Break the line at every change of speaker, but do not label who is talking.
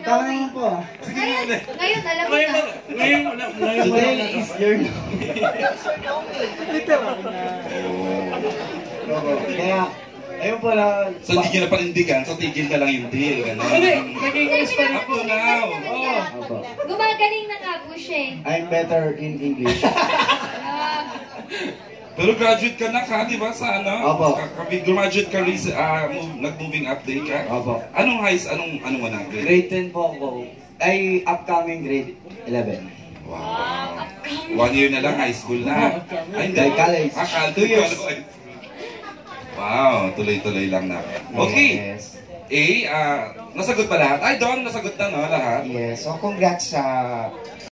Tama naman po.
Ngayon, alam mo na.
Ngayon,
Today is your
literal na.
Kaya, ayun po lang.
So hindi nyo na panindigan, so tigil na lang yung deal.
Hindi, nag-English pa rin.
Ako now.
Opo.
Gumagaling na nga po siya eh.
I'm better in English.
Pero graduate ka na ka, di ba? Sa ano?
Opo.
Graduate ka, nag-moving update ka?
Opo.
Anong highs? Anong mo na?
Grade 10 po ako. Ay, upcoming grade 11.
Wow. 1 year na lang, high school na. Ay, hindi.
College.
Akal,
2 years.
Wow, tuloy-tuloy lang na. Okay.
Yes.
Nasagot ba lahat? Ay, Don, nasagot na, no, lahat?
Yes. So, congrats sa